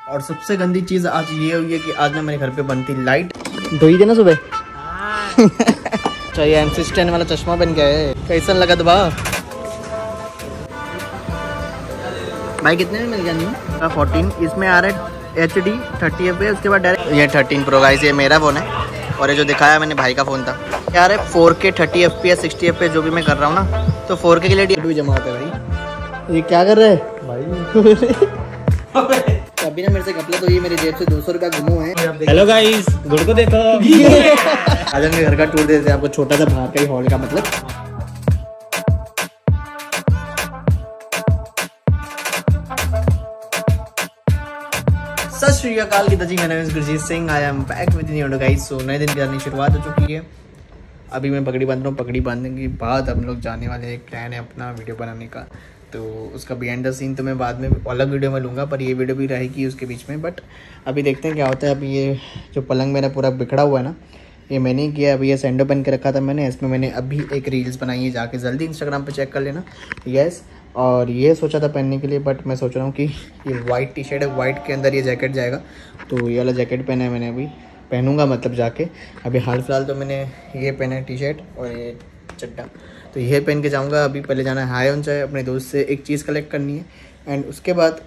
और सबसे गंदी चीज़ आज ये हुई है कि आज ना मेरे घर पे बनती लाइट धोई देना सुबह। चाहिए MC स्टैंड वाला चश्मा बन गया है, कैसा लगा दबा भाई? कितने में मिल गया न्यू? 14 इसमें आ रहा है HD 30 FPS, उसके बाद डायरेक्ट ये 13 Pro गाइस, ये मेरा फ़ोन है और ये जो दिखाया मैंने भाई का फ़ोन था। यार है 4K 30 FPS 60 FPS जो भी मैं कर रहा हूँ ना, तो 4K के लिए भी जमा होता है भाई। ये क्या कर रहे हैं भाई? अभी ना मेरे से कपड़े तो ये मेरी जेब से 200 रुपया गुमो है। हेलो गाइस, गुड़ को देखो। आज हम घर का टूर देते हैं आपको, छोटा सा बाहर का ही हॉल का मतलब। सत श्री अकाल की तजी, मेरा नाम है Gurjeet Singh. I am back with new video guys. So नए दिन की शुरुआत हो चुकी है। अभी मैं पगड़ी बांध रहा हूँ। पगड़ी बांधने के बाद हम लोग जाने वाले हैं, एक प्लान है अपना वीडियो बनाने का, तो उसका बिहाइंड द सीन तो मैं बाद में अलग वीडियो में लूँगा, पर ये वीडियो भी रहेगी उसके बीच में। बट अभी देखते हैं क्या होता है। अभी ये जो पलंग मेरा पूरा बिखड़ा हुआ है ना, ये मैंने ही किया। अभी ये सैंडो बन के रखा था मैंने, इसमें मैंने अभी एक रील्स बनाई है, जाके जल्दी इंस्टाग्राम पे चेक कर लेना। यस, और ये सोचा था पहनने के लिए, बट मैं सोच रहा हूँ कि ये वाइट टी शर्ट है, वाइट के अंदर ये जैकेट जाएगा, तो ये वाला जैकेट पहना है मैंने, अभी पहनूंगा मतलब जाके। अभी हाल फिलहाल तो मैंने ये पहना है टी शर्ट और ये चड्डा, तो ये पहन के जाऊँगा। अभी पहले जाना है हाई ऑन चाय, अपने दोस्त से एक चीज़ कलेक्ट करनी है, एंड उसके बाद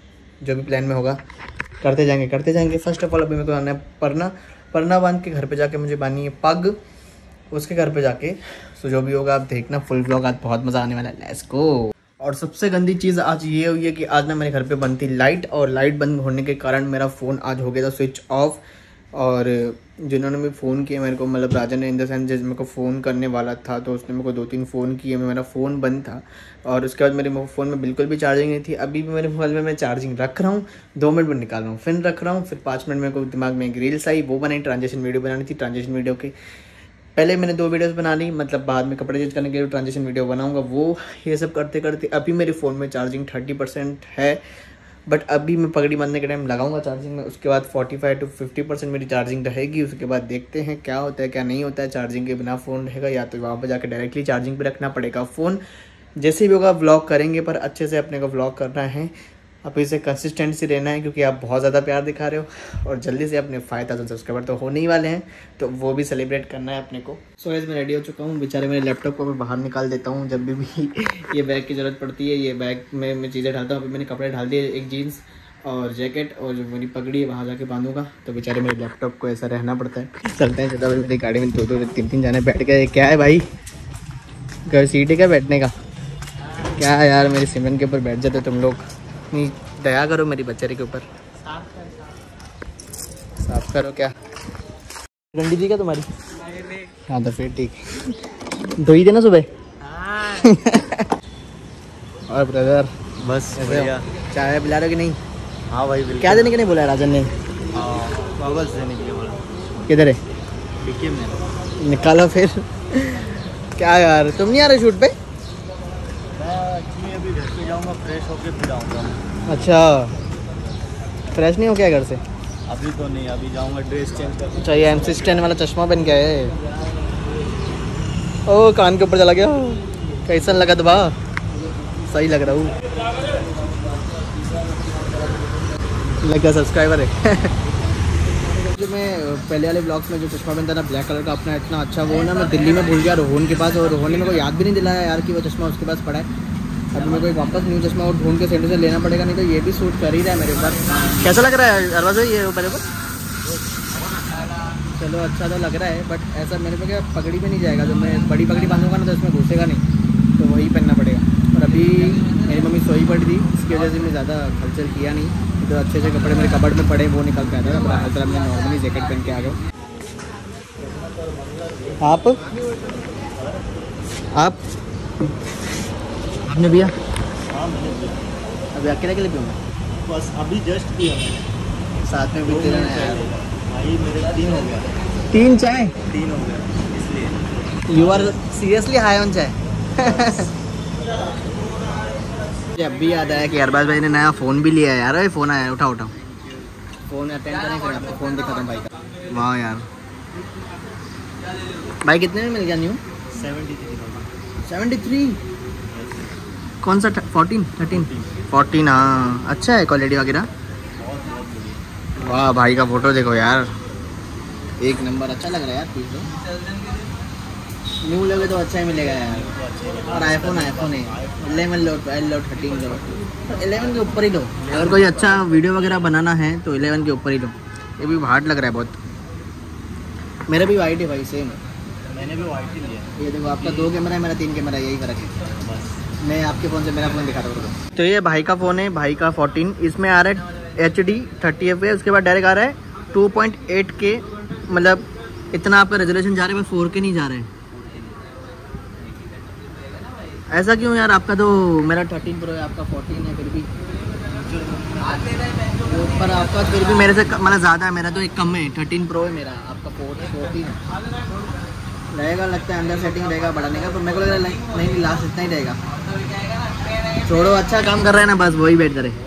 जो भी प्लान में होगा करते जाएंगे। फर्स्ट ऑफ ऑल अभी मेरे को आना है परना बांध के घर पे जाके मुझे बांधनी है पग, उसके घर पे जाके। तो जो भी होगा आप देखना फुल व्लॉग, आज बहुत मज़ा आने वाला है। Let's go. और सबसे गंदी चीज़ आज ये हुई है कि आज ना मेरे घर पे बनती लाइट, और लाइट बंद होने के कारण मेरा फ़ोन आज हो गया था स्विच ऑफ। और जिन्होंने भी फ़ोन किया मेरे को, मतलब राजा ने, इन द सेंस जिस मेरे को फ़ोन करने वाला था, तो उसने मेरे को 2-3 फ़ोन किए, मेरा फ़ोन बंद था। और उसके बाद मेरे फ़ोन में बिल्कुल भी चार्जिंग नहीं थी। अभी भी मेरे मोबाइल में मैं चार्जिंग रख रहा हूँ, 2 मिनट में निकाल रहा हूँ, फिर रख रहा हूँ, फिर 5 मिनट मेरे को दिमाग में एक रील्स आई, वो बनाई, ट्रांजेक्शन वीडियो बनानी थी। ट्रांजेक्शन वीडियो की पहले मैंने 2 वीडियोस बना ली, मतलब बाद में कपड़े चेंज करने के लिए ट्रांजेक्शन वीडियो बनाऊंगा वो। ये सब करते करते अभी मेरे फ़ोन में चार्जिंग 30% है, बट अभी मैं पगड़ी बांधने के टाइम लगाऊंगा चार्जिंग में। उसके बाद 45 to 50% मेरी चार्जिंग रहेगी। उसके बाद देखते हैं क्या होता है क्या नहीं होता है। चार्जिंग के बिना फ़ोन रहेगा, या तो वहाँ पर जाकर डायरेक्टली चार्जिंग पे रखना पड़ेगा फ़ोन। जैसे भी होगा व्लॉग करेंगे, पर अच्छे से अपने को व्लॉग करना है। अब इसे कंसिस्टेंसी रहना है, क्योंकि आप बहुत ज़्यादा प्यार दिखा रहे हो, और जल्दी से अपने 5000 सब्सक्राइबर तो होने ही वाले हैं, तो वो भी सेलिब्रेट करना है अपने को। सो मैं रेडी हो चुका हूँ। बेचारे मेरे लैपटॉप को मैं बाहर निकाल देता हूँ जब भी ये बैग की ज़रूरत पड़ती है। ये बैग में मैं चीज़ें डालता हूँ। अभी मैंने कपड़े डाल दिए, एक जीन्स और जैकेट, और जो मेरी पगड़ी है वहाँ जाके बांधूंगा। तो बेचारे मेरे लैपटॉप को ऐसा रहना पड़ता है। चलते हैं, चलता है। मेरी गाड़ी में 2-2 3-3 जाने बैठ गए। क्या है भाई, घर सीट है क्या बैठने का? क्या है यार, मेरी सीमेंट के ऊपर बैठ जाते तुम लोग। नहीं, दया करो मेरी बेचारे के ऊपर। साफ करो। क्या गंदी थी क्या तुम्हारी? हाँ तो फिर ठीक, धोई देना सुबह। और ब्रदर बस बढ़िया। चाय पिला रहे हो कि नहीं? हाँ भाई बिल्कुल। क्या देने के नहीं बोला राजन ने? गॉगल्स देने के लिए बोला। किधर है? देखिए मैंने निकालो फिर। क्या यार, तुम नहीं आ रहे शूट पे? मैं अभी घर पे जाऊँगा, फ्रेश होके फिर आऊँगा। अच्छा, फ्रेश नहीं हो क्या घर से? अभी तो नहीं, अभी जाऊँगा ड्रेस चेंज कर। चाहिए MC स्टैंड वाला चश्मा बन गया है। ओ कान के ऊपर चला गया, कैसा लगा दबा? सही लग रहा हूँ, लग गया सब्सक्राइबर है। जो मैं पहले वाले ब्लॉग्स में जो चश्मा बनता था ब्लैक कलर का अपना, इतना अच्छा वो ना मैं दिल्ली में भूल गया रोहन के पास, और रोहन ने मेरे को याद भी नहीं दिलाया यार कि वो चश्मा उसके पास पड़ा है। अभी मेरे को एक वापस न्यू चश्मा और ढूंढ के सेंटर से लेना पड़ेगा, नहीं तो ये भी सूट कर ही रहा है मेरे ऊपर। कैसा लग रहा है अरबाज भाई ये मेरे ऊपर? चलो अच्छा तो लग रहा है, बट ऐसा मेरे पे क्या पगड़ी में नहीं जाएगा। जब मैं बड़ी पगड़ी बांधूंगा ना तो इसमें घुसेगा नहीं, तो वही पहनना पड़ेगा। और अभी मेरी मम्मी सोई पड़ी थी, इसकी वजह से मैं ज़्यादा खर्चर किया नहीं, तो अच्छे से कपड़े मेरे कबर्ड में पड़े वो निकल के आता था। हर तरह मैं नॉर्मली जैकेट पहन के आ गया। आप आपने पिया? हाँ मैंने पिया। अभी अकेले के लिए पीऊँगा? बस अभी जस्ट पिया मैंने। साथ में पीते रहना यार भाई, मेरे 3 हो गया। 3 चाय? 3 हो गया, इसलिए। You are seriously high on chai? अब भी याद आया कि अरबाज भाई ने नया फ़ोन भी लिया है यार। फ़ोन आया है, उठाओ फ़ोन अटेंड करें, फिर आपको फ़ोन दिखा था भाई का। वाह यार, भाई कितने में मिल गया न्यू? 73। कौन सा? 14 13 14? हाँ अच्छा है, क्वालिटी वगैरह वाह भाई का फोटो देखो यार, एक नंबर। अच्छा लग रहा है यार पीस तो। न्यू लोगे तो अच्छा ही मिलेगा यार। और आईफोन है 11 लो, 12 लो, 13 लो, 11 के ऊपर ही लो। अगर कोई अच्छा वीडियो वगैरह बनाना है तो 11 के ऊपर ही लो। ये भी हार्ड लग रहा है बहुत। मेरा भी वाइट है भाई, सेम। मैंने भी वाइट ही लिया। ये देखो आपका 2 कैमरा है, मेरा 3 कैमरा है, यही फर्क है। बस मैं आपके फ़ोन से मेरा फ़ोन दिखा रहा हूँ। तो ये भाई का फ़ोन है, भाई का 14। इसमें आ रहा है HD 30fps, उसके बाद डायरेक्ट आ रहा है 2.8K। मतलब इतना आपका रेजोल्यूशन जा रहा है, 4K नहीं जा रहा है। ऐसा क्यों यार? आपका तो मेरा 13 Pro है, आपका 14 है, फिर भी पर आपका फिर भी मेरे से मतलब ज़्यादा है। मेरा तो एक कम है, 13 Pro है मेरा, आपका 14 रहेगा। लगता है अंदर सेटिंग रहेगा बढ़ाने का, पर मेरे को लग रहा है नहीं, लास्ट इतना ही रहेगा। छोड़ो, अच्छा काम कर रहा है ना, बस वही वेट करे।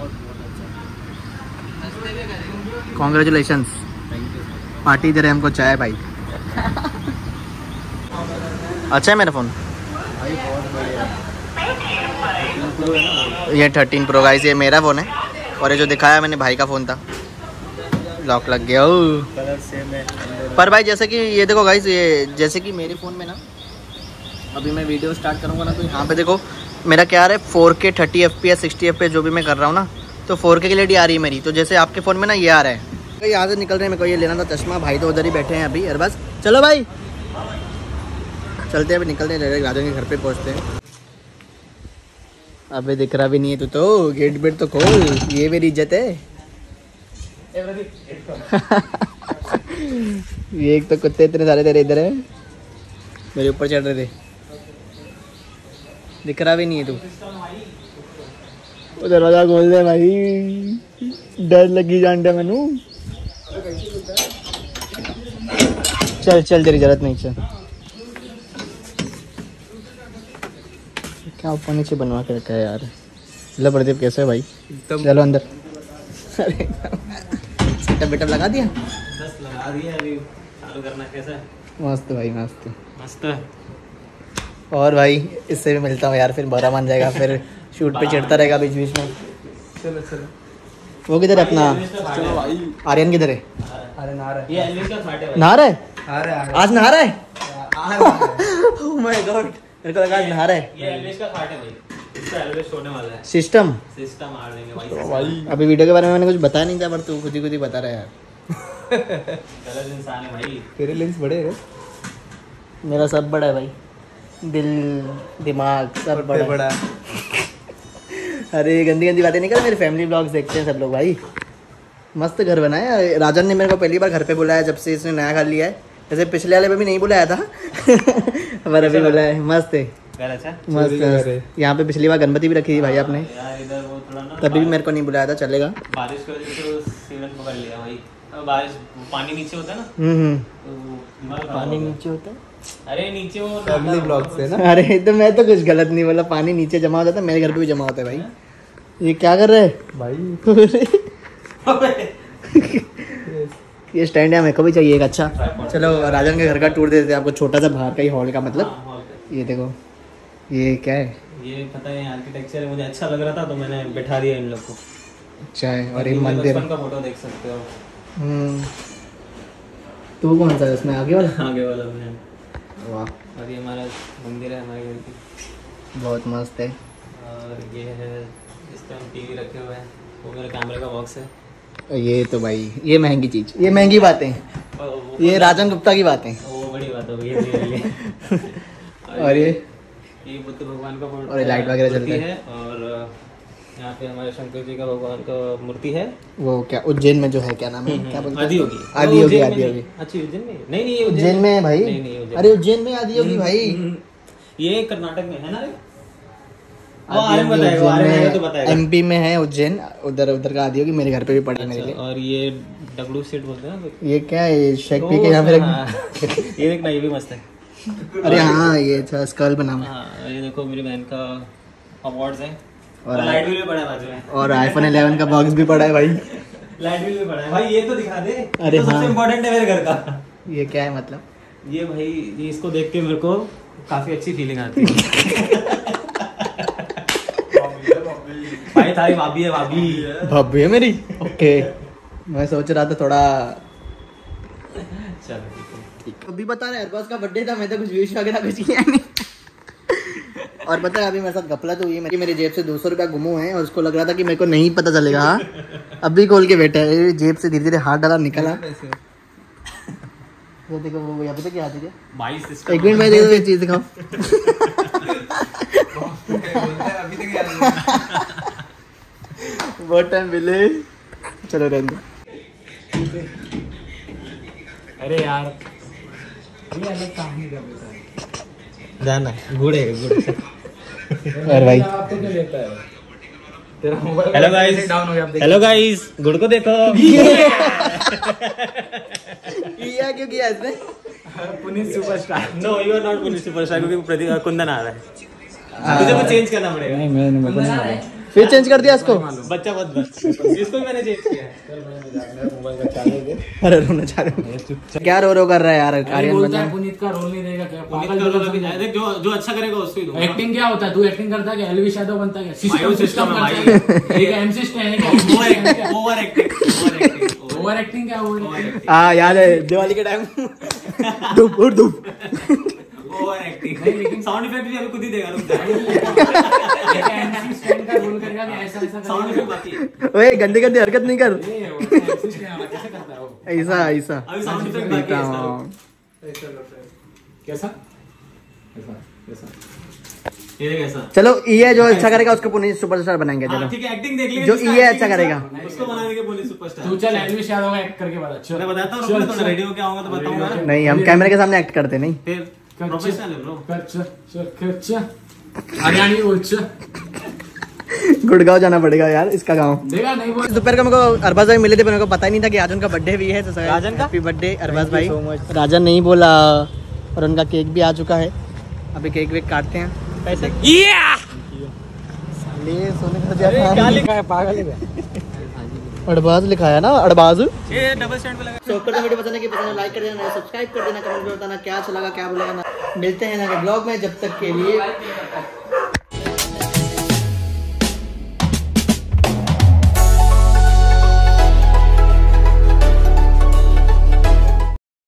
कॉन्ग्रेचुलेशंस, पार्टी दे रहे हमको चाय भाई। अच्छा है मेरा फ़ोन। ये 13 Pro गाइस, ये मेरा फ़ोन है। और ये जो दिखाया मैंने भाई का फ़ोन था। लॉक लग गया। कलर सेम है। पर भाई जैसे कि ये देखो गाइस, ये जैसे कि मेरे फ़ोन में ना, अभी मैं वीडियो स्टार्ट करूँगा ना, तो यहाँ पे देखो मेरा क्या आ रहा है 4K 30fps 60fps जो भी मैं कर रहा हूँ ना, तो 4K की LED आ रही है मेरी। तो जैसे आपके फ़ोन में ना ये आ रहा है। तो यहाँ से निकल रहे हैं, मेरे को ये लेना था चश्मा। भाई तो उधर ही बैठे हैं अभी। अरे बस चलो भाई, चलते हैं अभी, निकलते हैं डायरेक्ट राजन के घर पे पहुँचते हैं। अबे दिख रहा भी नहीं है तू तो, गेट वेट तो खोल, ये मेरी इज्जत है। ये एक तो कुत्ते इतने सारे तेरे इधर है, मेरे ऊपर चढ़ रहे थे। दिख रहा भी नहीं है तू। वो दरवाजा खोल दे भाई, डर लगी जान दे मैनू। चल चल, तेरी जरूरत नहीं, चल। क्या ऊपर नीचे बनवा के रखा है यार। लो प्रदीप, कैसे है भाई? चलो अंदर। अरे सेटअप वेटअप लगा दिया? बस लगा दिया, अभी चालू करना। कैसा है? मस्त भाई, मस्त मस्त है। और भाई इससे भी मिलता हूँ यार, फिर बुरा मान जाएगा, फिर शूट पे चिढ़ता रहेगा बीच बीच में। चलो चलो। वो किधर है अपना? चलो भाई। आर्यन किधर है? अरे नहा रहा है। ये एलविस का फ्लैट है भाई। नहा रहा है? आज नहा रहा है? Oh my God, मेरे को लगा आज नहा रहा है। ये एलविस का फ्लैट है भाई। इसका एलविस छोड़ने वाला है। सिस्टम मार देंगे भाई। अभी वीडियो के बारे में मैंने कुछ बताया नहीं था, पर तू खुद ही बता रहा है यार। गलत इंसान है भाई। तेरे लेंस बड़े है? मेरा सब बड़ा है भाई, दिल दिमाग सब बड़ा है। अरे गंदी गंदी बातें नहीं कर, मेरे फैमिली ब्लॉग्स देखते हैं सब लोग भाई। मस्त घर बनाया है। राजन ने मेरे को पहली बार घर पे बुलाया जब से इसने नया घर लिया है। जैसे पिछले वाले पे भी नहीं बुलाया था पर अभी बुलाया है। मस्त है, मस्त। यहाँ पे पिछली बार गणपति भी रखी थी भाई आपने, यार इधर वो थोड़ा ना तभी भी मेरे को नहीं बुलाया था। चलेगा। बारिश की वजह से सीलन पकड़ लिया भाई। बारिश, पानी नीचे होता है ना, तो दिमाग खराब पानी हो गया। नीचे होता है? अरे नीचे वो फैमिली ब्लॉग से ना। अरे तो मैं तो कुछ गलत नहीं बोला, पानी नीचे जमा होता था, मेरे घर पे भी जमा होता है भाई। ये क्या कर रहे हैं भाई? ये स्टैंड है, मेरे को भी चाहिए एक अच्छा। चलो राजन के घर का टूर दे देते हैं आपको, छोटा सा बाहर का ही हॉल का मतलब। ये देखो, ये क्या है? ये पता है आर्किटेक्चर मुझे अच्छा लग रहा था तो मैंने बैठा दिया इन लोग को। अच्छा है। और ये मंदिर बचपन का फोटो देख सकते हो। तो कौन सा है उसमें, आगे वाला? आगे वाला में। वाह, और ये हमारा मंदिर है हमारे घर की। बहुत मस्त है। और ये है, इस पर हम टीवी रखे हुए हैं। वो मेरे कैमरे का बॉक्स है। ये तो भाई, ये महंगी चीज, ये महंगी बातें, ये राजन गुप्ता की बातें। वो बड़ी बात हो गई है मेरे लिए। और ये बुद्ध भगवान का फोटो और ये लाइट वगैरह चलती है। और यहाँ पे हमारे शंकर जी का भगवान का मूर्ति है। वो क्या उज्जैन में जो है, क्या नाम है, क्या बोलते हैं? आदियोगी। आदियोगी, आदियोगी। अच्छी उज्जैन में नहीं, ये उज्जैन में है भाई। नहीं उज्जैन। अरे उज्जैन में आदियोगी भाई। ये कर्नाटक में है ना रे? आर्यन बताएगा, आर्यन तो बताएगा। MP में है उज्जैन, उधर का आदियोगी। मेरे घर पे भी पड़ा है मेरे लिए। और ये डब्लू सेट बोलते हैं ना, ये क्या है? शेक पी के यहाँ पे रख। ये देखना, ये भी मस्त है। अरे हाँ, ये अच्छा स्कल बना हुआ है। हाँ, ये देखो मेरी बहन का अवार्ड्स है। और लाइट बिल भी पड़ा है बाजू में। और iPhone 11 का बॉक्स भी पड़ा है भाई। लाइट बिल भी पड़ा है भाई। ये तो दिखा दे। अरे तो हाँ। सबसे इम्पोर्टेंट है मेरे घर का। ये क्या है मतलब? ये भाई, ये इसको देख के मेरे को काफी अच्छी फीलिंग आती है। भाई थारी भाभी है, भाभी भाभी है मेरी। ओके, मैं सोच रहा था थोड़ा चलो ठीक है। अभी बता रहे अरबाज का बर्थडे था, मैं तो कुछ विश वगैरह कुछ किया नहीं। और पता है अभी मेरे साथ गफलत हुई है, मेरी जेब से 200 रुपया गुम हुए हैं और उसको लग रहा था कि मेरे को नहीं पता चलेगा। अभी खोल के बैठा है, जेब से धीरे धीरे हाथ डाला निकला। वो देखो वो यहाँ पे तो क्या आती है 22 एक मिनट में देखो ये चीज दिखाओ। बहुत टाइम मिले, चलो रहने दो। अरे यार ये अलग काम नहीं कर देता जाना गुड़ है गुड़। और भाई आपको क्या लेता है तेरा मोबाइल? हेलो गाइस, डाउन हो गया। हेलो गाइस, गुड़ को देखो। किया क्यों किया इसने? Puneet superstar. No you are not police superstar क्योंकि कुंदन आ रहा है। तुझे कुछ चेंज करना पड़ेगा। नहीं मैंने मेरे को नहीं मालूम। फिर चेंज कर दिया इसको। बच्चा मत बच, इसको भी मैंने चेंज किया है। मोबाइल का चार्जर दे। अरे रोना चाह रहे हो क्या रो कर रहा है यार? आर्यन बोलता बंदा है पुनीत का रोल नहीं देगा क्या? पुनीत पागल का रोल लोग अभी समझे। देख, जो अच्छा करेगा उसको ही दूंगा। एक्टिंग क्या होता है? तू एक्टिंग करता है क्या? एलवी शैडो बनता है क्या? Bio system है भाई। करता है। एक एमसी स्टैंड है क्या? ओवर एक्टिंग ओवर एक्टिंग क्या? ओवर एक्टिंग हाँ याद है दिवाली के टाइम धूप और धूप। ओवर एक्टिंग नहीं, लेकिन साउंड इफेक्ट भी अभी खुद ही देगा। रुक जा, एमसी स्टैंड का रोल करेगा कि ऐसा ऐसा साउंड इफेक्ट बाकी है। ओए गंदी गंदी हरकत नहीं कर। एमसी स्टैंड कैसे करता है वो? ऐसा ऐसा अभी साउंड इफेक्ट बाकी है इसका। कैसा कैसा कैसा? ये देख ऐसा। चलो ये जो अच्छा करेगा उसको पुनीत सुपरस्टार बनाएंगे। हाँ चलो ठीक है, एक्टिंग देख लेंगे। जो जिसका ये acting अच्छा है, करेगा उसको बना देंगे पुलिस सुपरस्टार। तू चल एलवी शैडो का एक्ट करके बता। चल मैं बताता हूँ, चल, रुक चल। रेडी होके आऊंगा तो बताऊंगा ना। नहीं हम कैमरे के सामने एक्ट करते नहीं। फिर प्रोफेशनल है ब्रो। कर चल चल कर चल। हरियाणी बोल चल। गुड़गांव जाना पड़ेगा यार, इसका गाँव। देखा नहीं बोल। दोपहर को मेरे को अरबाज भाई मिले थे, मेरे को पता ही नहीं था कि आज उनका बर्थडे भी है। तो राजन का? हैप्पी बर्थडे अरबाज भाई। राजन नहीं बोला और उनका केक भी आ चुका है। अभी केक वेक काटते हैं। पैसे ले सोने का दिया था। लिखा है पागल है? अरबाज लिखा है ना, अरबाज। ये डबल स्टैंड पे लगा। तो करते वीडियो पसंद है कि पसंद है लाइक कर देना, सब्सक्राइब कर देना, कमेंट में बताना क्या अच्छा लगा क्या बुरा। मिलते हैं नए ब्लॉग में, जब तक के लिए